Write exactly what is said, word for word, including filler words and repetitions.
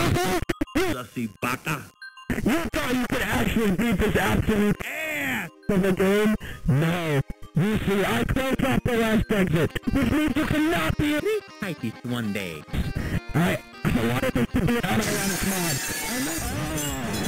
Sussy baka. You thought you could actually beat this absolute ass of a game? No. You see, I closed off the last exit, which means you cannot be a Typist one day. I, I wanted this to be an unironic mod.